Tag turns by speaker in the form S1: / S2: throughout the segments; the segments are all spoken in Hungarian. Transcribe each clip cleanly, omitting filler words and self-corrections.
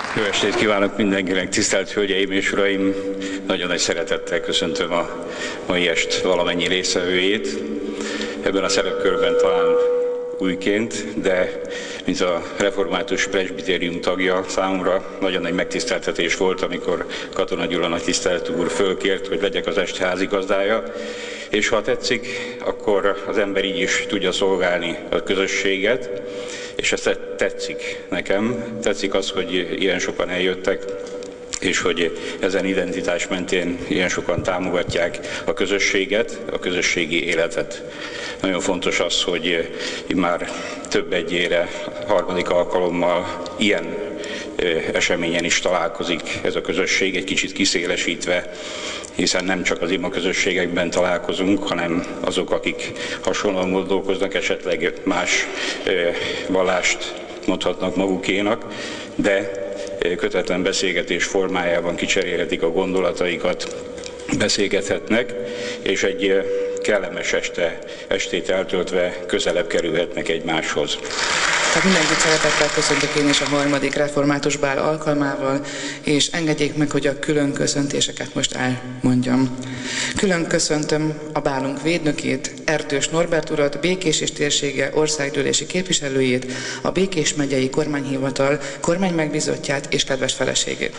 S1: Jó estét kívánok mindenkinek, tisztelt Hölgyeim és Uraim! Nagyon nagy szeretettel köszöntöm a mai est valamennyi résztvevőjét. Ebben a szerepkörben talán újként, de mint a református presbitérium tagja számomra nagyon nagy megtiszteltetés volt, amikor Katona Gyula nagytiszteletű úr fölkért, hogy legyek az est házigazdája, és ha tetszik, akkor az ember így is tudja szolgálni a közösséget, és ezt tetszik nekem. Tetszik az, hogy ilyen sokan eljöttek, és hogy ezen identitás mentén ilyen sokan támogatják a közösséget, a közösségi életet. Nagyon fontos az, hogy már több egyére, harmadik alkalommal ilyen eseményen is találkozik ez a közösség, egy kicsit kiszélesítve, hiszen nem csak az ima közösségekben találkozunk, hanem azok, akik hasonlóan gondolkoznak, esetleg más vallást mondhatnak magukénak, de kötetlen beszélgetés formájában kicserélhetik a gondolataikat, beszélgethetnek, és egy kellemes estét eltöltve közelebb kerülhetnek egymáshoz.
S2: Tehát mindenkit szeretettel köszöntök én is a harmadik református bál alkalmával, és engedjék meg, hogy a külön köszöntéseket most elmondjam. Külön köszöntöm a bálunk védnökét, Erdős Norbert urat, Békés és térsége országgyűlési képviselőjét, a Békés megyei kormányhivatal kormánymegbízottját és kedves feleségét.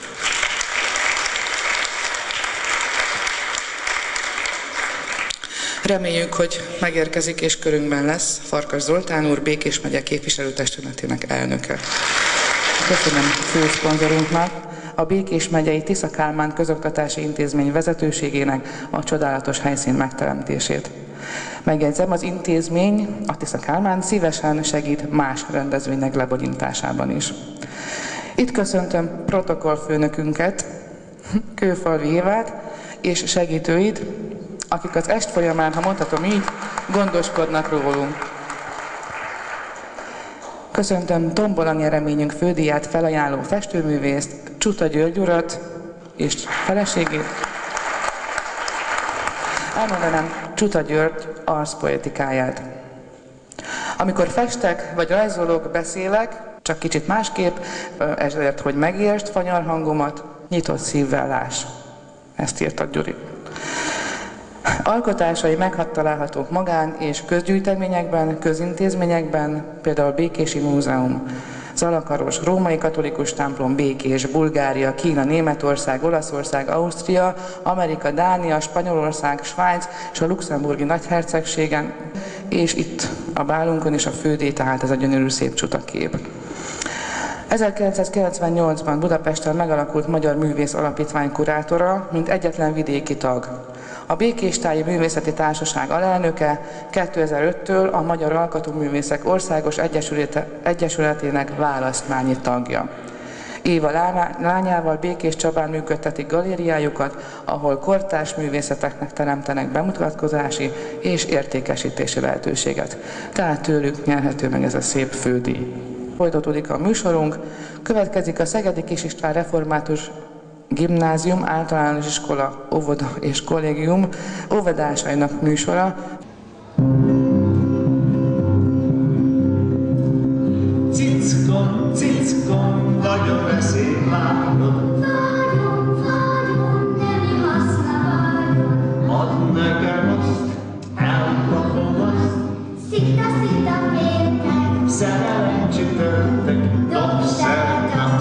S2: Reméljük, hogy megérkezik és körünkben lesz Farkas Zoltán úr, Békés megye képviselőtestületének elnöke. Köszönöm főszponzorunknak, a Békés megyei Tisza Kálmán Közoktatási Intézmény vezetőségének a csodálatos helyszín megteremtését. Megjegyzem, az intézmény, a Tisza Kálmán szívesen segít más rendezvények lebonyolításában is. Itt köszöntöm protokollfőnökünket, Kőfalvi Évát és segítőit, akik az est folyamán, ha mondhatom így, gondoskodnak rólunk. Köszöntöm tombola nyereményünk fődíját felajánló festőművészt, Csuta György urat és feleségét. Elmondanám Csuta György arszpoetikáját. Amikor festek vagy rajzolok, beszélek, csak kicsit másképp, ezért, hogy megértsd fanyar hangomat, nyitott szívvel láss. Ezt írta Gyuri. Alkotásai megtalálhatók magán- és közgyűjteményekben, közintézményekben, például a Békési Múzeum, Zalakaros, Római Katolikus templom, Békés, Bulgária, Kína, Németország, Olaszország, Ausztria, Amerika, Dánia, Spanyolország, Svájc és a Luxemburgi Nagyhercegségen, és itt a bálunkon is a fődíj, tehát ez a gyönyörű szép csutakép. 1998-ban Budapesten megalakult Magyar Művész Alapítvány kurátora, mint egyetlen vidéki tag. A Békéstáji Művészeti Társaság alelnöke, 2005-től a Magyar Alkotóművészek Országos Egyesületének választmányi tagja. Éva lányával Békés Csabán működtetik galériájukat, ahol kortárs művészeteknek teremtenek bemutatkozási és értékesítési lehetőséget. Tehát tőlük nyerhető meg ez a szép fődíj. Folytatódik a műsorunk, következik a Szegedi Kis István Református Gimnázium, általános iskola, óvoda és kollégium óvodásainak műsora.
S3: Cickon, cickon, nagyon veszély várod. Vágyom, nem használom. Add nekem azt, elkapom azt. Szikta, péntek. Szerelem csütörtök, dobszerta.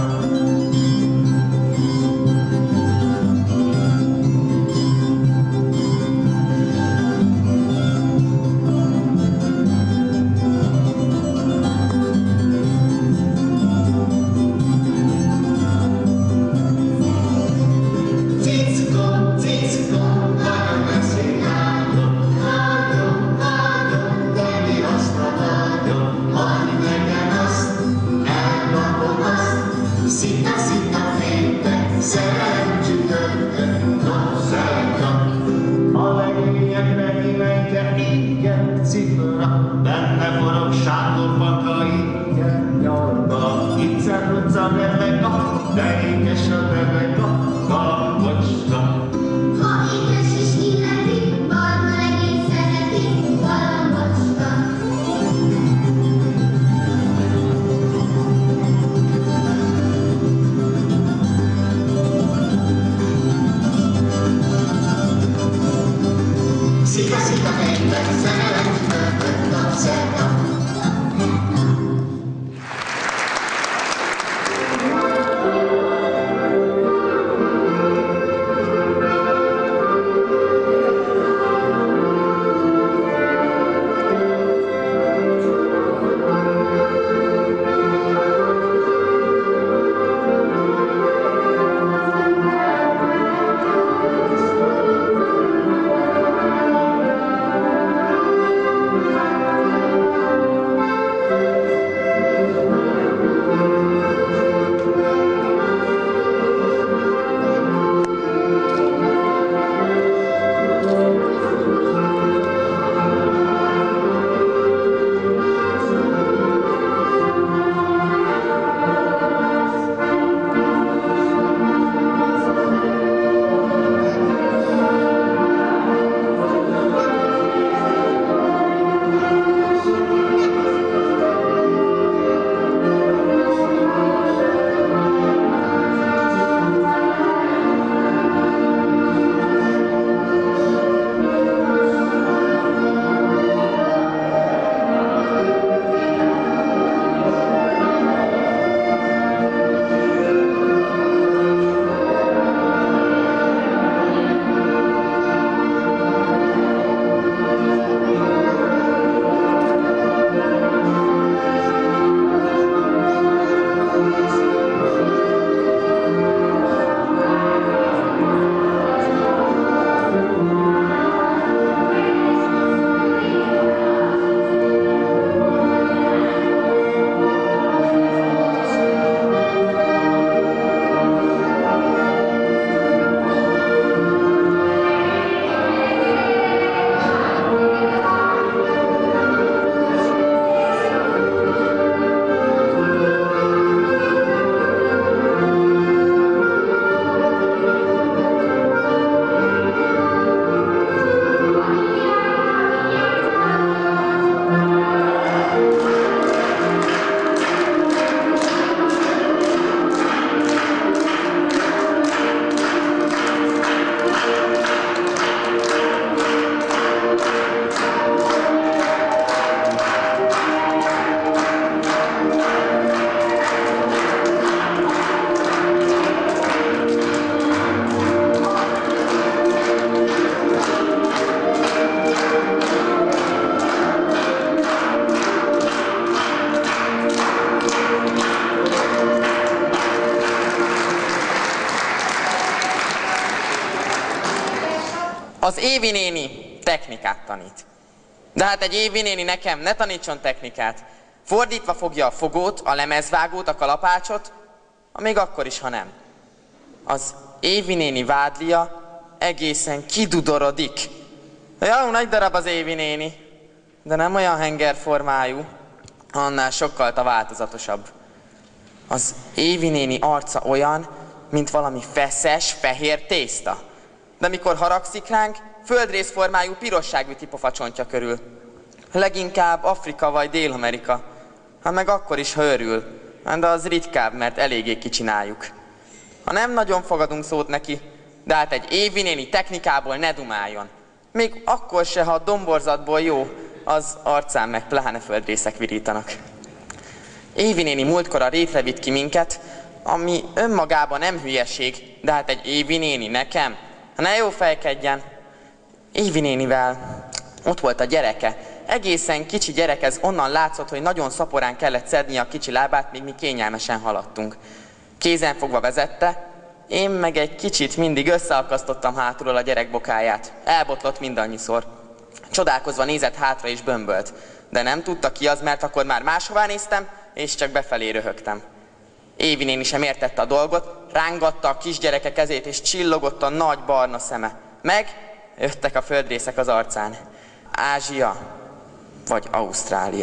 S4: Az Évi néni technikát tanít. De hát egy Évi néni nekem ne tanítson technikát. Fordítva fogja a fogót, a lemezvágót, a kalapácsot, még akkor is, ha nem. Az Évi néni vádlia egészen kidudorodik. Jó, nagy darab az Évi néni, de nem olyan hengerformájú, annál sokkal változatosabb. Az Évi néni arca olyan, mint valami feszes, fehér tészta. De mikor haragszik ránk, földrészformájú pirosság üti pofacsontja körül. Leginkább Afrika vagy Dél-Amerika. Hát meg akkor is, ha örül. De az ritkább, mert eléggé kicsináljuk. Ha nem nagyon fogadunk szót neki, de hát egy Évi néni technikából ne dumáljon. Még akkor se, ha a domborzatból jó, az arcán meg pláne földrészek virítanak. Évi néni múltkor a rétre vitt ki minket, ami önmagában nem hülyeség, de hát egy Évi néni nekem, ne jó fejkedjen. Évi nénivel ott volt a gyereke, egészen kicsi gyerek, ez onnan látszott, hogy nagyon szaporán kellett szedni a kicsi lábát, míg mi kényelmesen haladtunk. Kézen fogva vezette, én meg egy kicsit mindig összeakasztottam hátulról a gyerek bokáját. Elbotlott mindannyiszor. Csodálkozva nézett hátra és bömbölt, de nem tudta ki az, mert akkor már máshová néztem, és csak befelé röhögtem. Évi néni sem értette a dolgot, rángatta a kisgyereke kezét, és csillogott a nagy barna szeme. Jöttek a földrészek az arcán. Ázsia vagy Ausztrália.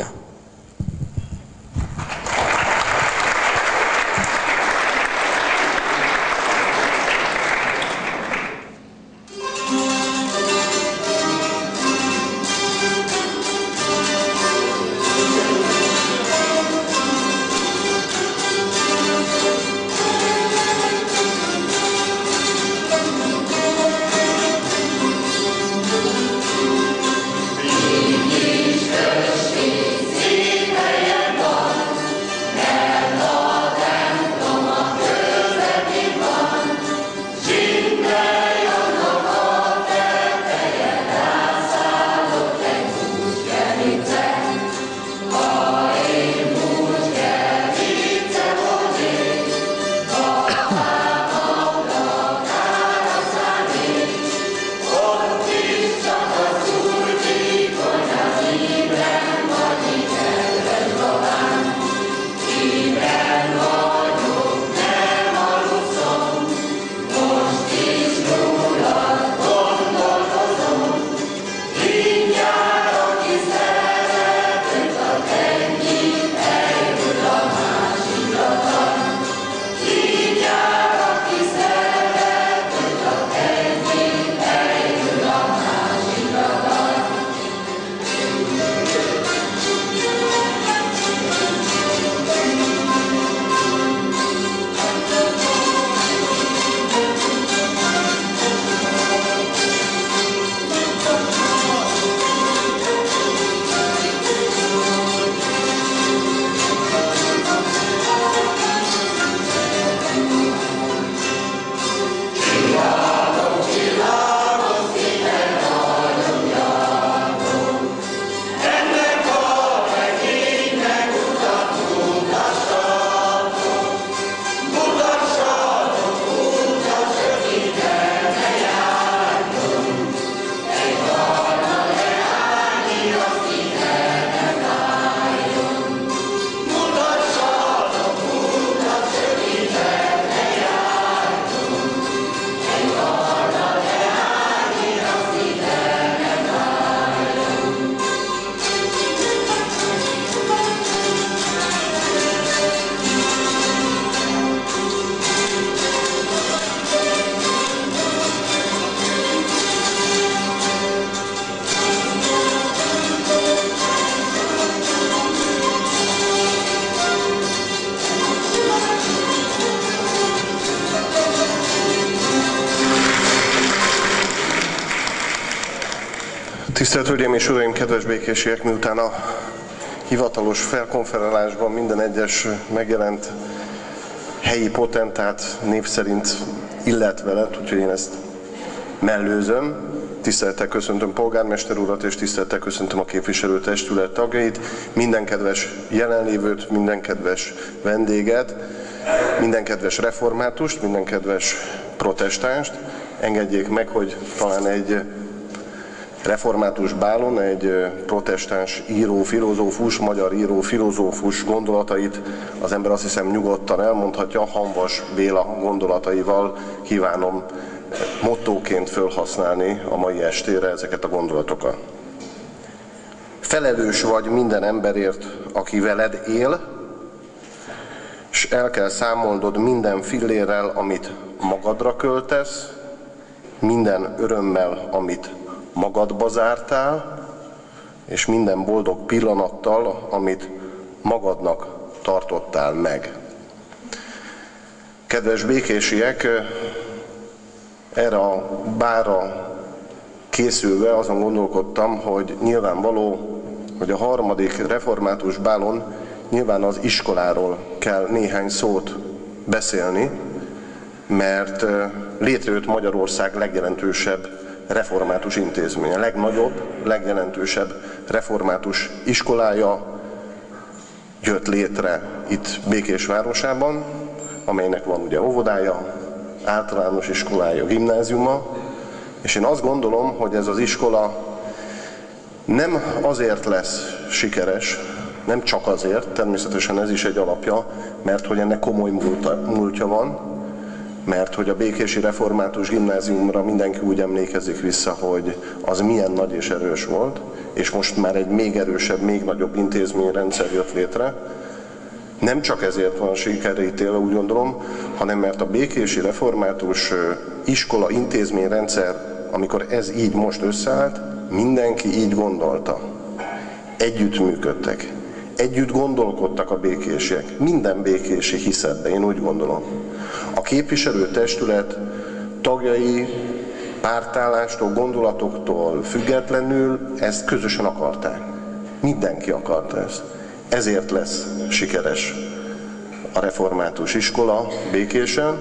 S5: Tisztelt Hölgyeim és Uraim, kedves békésiek, miután a hivatalos felkonferálásban minden egyes megjelent helyi potentát név szerint illetve lett, úgyhogy én ezt mellőzöm. Tisztelettel köszöntöm polgármester urat, és tisztelettel köszöntöm a képviselőtestület tagjait, minden kedves jelenlévőt, minden kedves vendéget, minden kedves reformátust, minden kedves protestánst. Engedjék meg, hogy talán egy Református Bálon egy protestáns író-filozófus, magyar író-filozófus gondolatait az ember azt hiszem nyugodtan elmondhatja, Hamvas Béla gondolataival kívánom mottóként felhasználni a mai estére ezeket a gondolatokat. Felelős vagy minden emberért, aki veled él, és el kell számolnod minden fillérrel, amit magadra költesz, minden örömmel, amit magadba zártál, és minden boldog pillanattal, amit magadnak tartottál meg. Kedves békésiek, erre a bárra készülve azon gondolkodtam, hogy nyilvánvaló, hogy a harmadik református bálon nyilván az iskoláról kell néhány szót beszélni, mert létrejött Magyarország legjelentősebb református intézménye, legnagyobb, legjelentősebb református iskolája jött létre itt Békés városában, amelynek van ugye óvodája, általános iskolája, gimnáziuma, és én azt gondolom, hogy ez az iskola nem azért lesz sikeres, nem csak azért, természetesen ez is egy alapja, mert hogy ennek komoly múltja van, mert hogy a békési református gimnáziumra mindenki úgy emlékezik vissza, hogy az milyen nagy és erős volt, és most már egy még erősebb, még nagyobb intézményrendszer jött létre. Nem csak ezért van sikerítélve, úgy gondolom, hanem mert a békési református iskola intézményrendszer, amikor ez így most összeállt, mindenki így gondolta. Együtt működtek. Együtt gondolkodtak a békésiek. Minden békési hisz ebbe, én úgy gondolom. A képviselőtestület tagjai pártállástól, gondolatoktól függetlenül ezt közösen akarták. Mindenki akarta ezt. Ezért lesz sikeres a református iskola Békésen.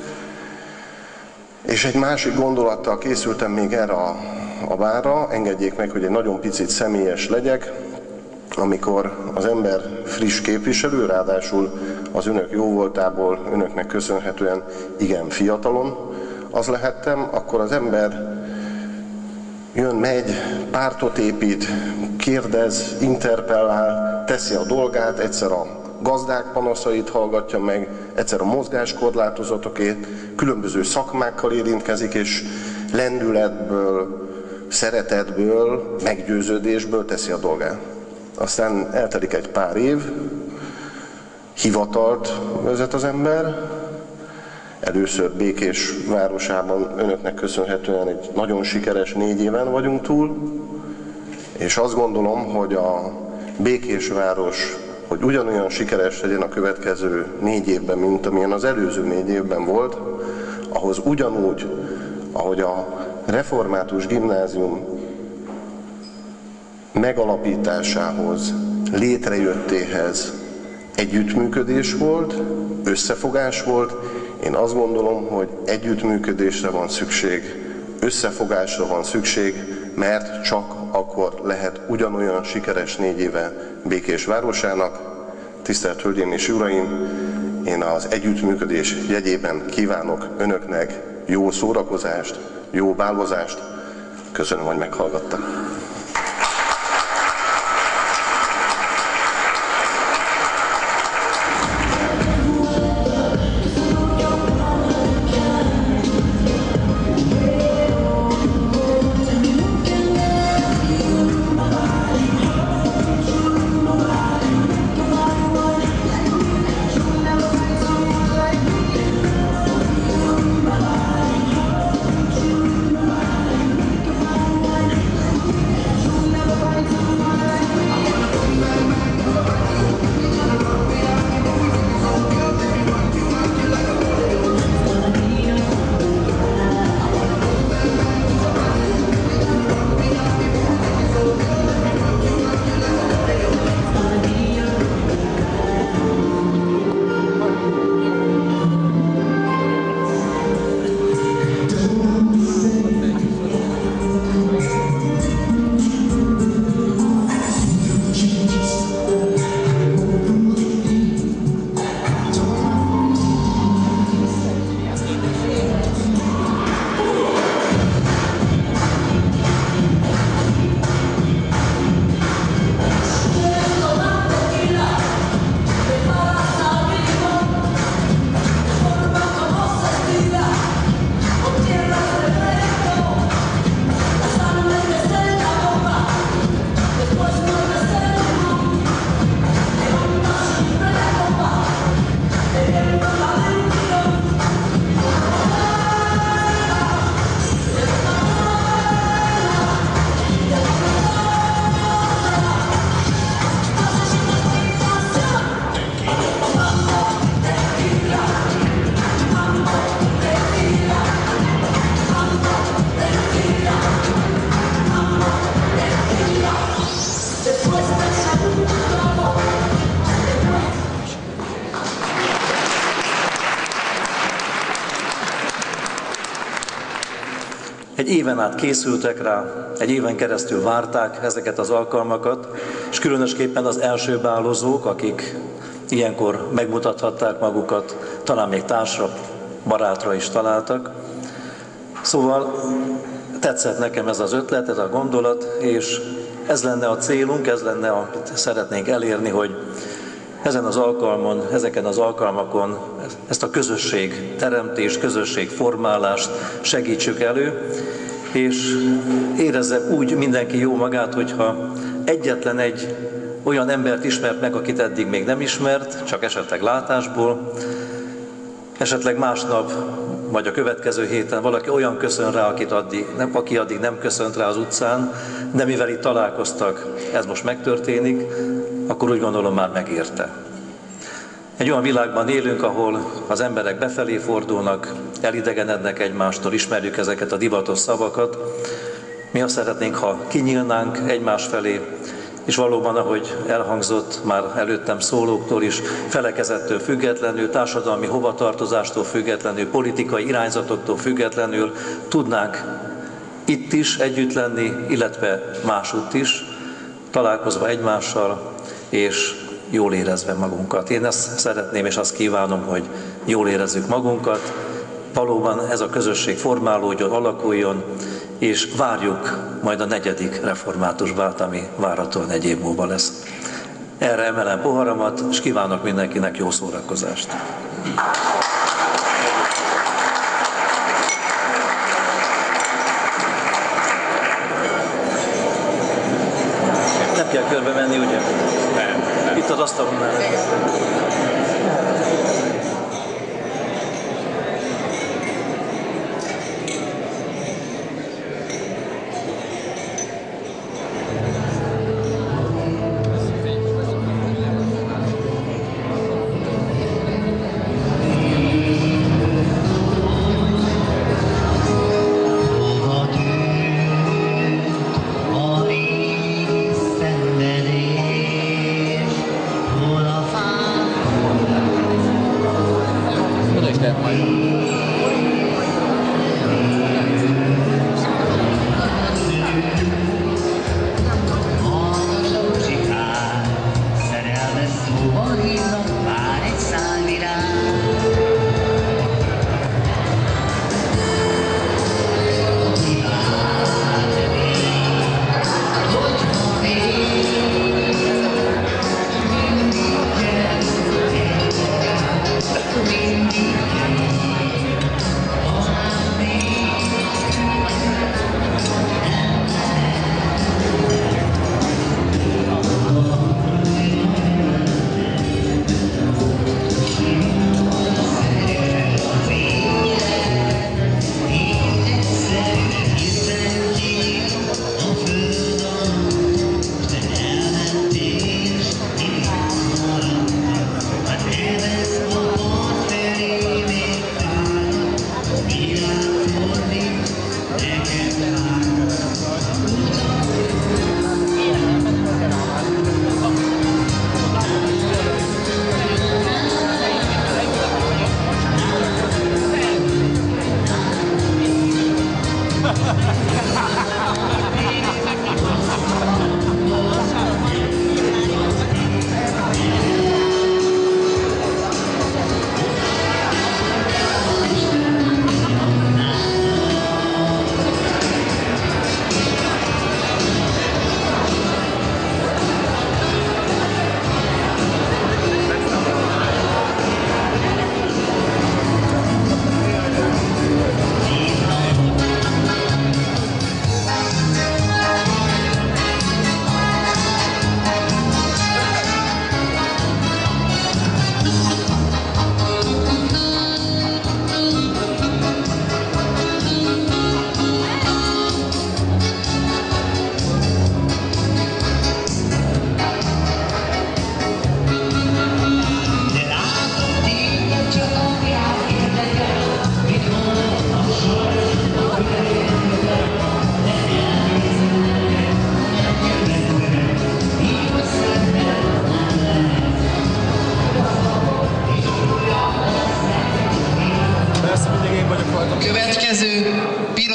S5: És egy másik gondolattal készültem még erre a bárra, engedjék meg, hogy egy nagyon picit személyes legyek. Amikor az ember friss képviselő, ráadásul az önök jóvoltából, önöknek köszönhetően igen fiatalon az lehettem, akkor az ember jön, megy, pártot épít, kérdez, interpellál, teszi a dolgát, egyszer a gazdák panaszait hallgatja meg, egyszer a mozgáskorlátozatokét, különböző szakmákkal érintkezik, és lendületből, szeretetből, meggyőződésből teszi a dolgát. Aztán eltelik egy pár év, hivatalt vezet az ember, először Békés városában önöknek köszönhetően egy nagyon sikeres 4 éven vagyunk túl, és azt gondolom, hogy a Békés város, hogy ugyanolyan sikeres legyen a következő 4 évben, mint amilyen az előző 4 évben volt, ahhoz ugyanúgy, ahogy a református gimnázium megalapításához, létrejöttéhez együttműködés volt, összefogás volt. Én azt gondolom, hogy együttműködésre van szükség, összefogásra van szükség, mert csak akkor lehet ugyanolyan sikeres 4 éve Békés városának. Tisztelt Hölgyeim és Uraim, én az együttműködés jegyében kívánok önöknek jó szórakozást, jó bálvozást. Köszönöm, hogy meghallgattak.
S6: egy éven át készültek rá, egy éven keresztül várták ezeket az alkalmakat, és különösképpen az első bálozók, akik ilyenkor megmutathatták magukat, talán még társra, barátra is találtak. Szóval tetszett nekem ez az ötlet, ez a gondolat, és ez lenne a célunk, ez lenne, amit szeretnénk elérni, hogy ezen az alkalmon, ezeken az alkalmakon ezt a közösségteremtést, közösségformálást segítsük elő, és érezze úgy mindenki jó magát, hogyha egyetlen egy olyan embert ismert meg, akit eddig még nem ismert, csak esetleg látásból, esetleg másnap, vagy a következő héten valaki olyan köszön rá, aki addig nem köszönt rá az utcán, de mivel itt találkoztak, ez most megtörténik, akkor úgy gondolom már megérte. Egy olyan világban élünk, ahol az emberek befelé fordulnak, elidegenednek egymástól, ismerjük ezeket a divatos szavakat. Mi azt szeretnénk, ha kinyílnánk egymás felé, és valóban, ahogy elhangzott már előttem szólóktól is, felekezettől függetlenül, társadalmi hovatartozástól függetlenül, politikai irányzatoktól függetlenül tudnánk itt is együtt lenni, illetve másutt is, találkozva egymással, és jól érezve magunkat. Én ezt szeretném, és azt kívánom, hogy jól érezzük magunkat, valóban ez a közösség formálódjon, alakuljon, és várjuk majd a 4. református bált, ami várhatóan egy év múlva lesz. Erre emelem poharamat, és kívánok mindenkinek jó szórakozást. Nem kell körbe menni, ugye? Nem. Itt az asztalonnál.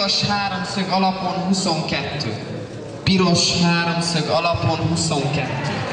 S7: piros háromszög alapon 22. Piros háromszög alapon 22.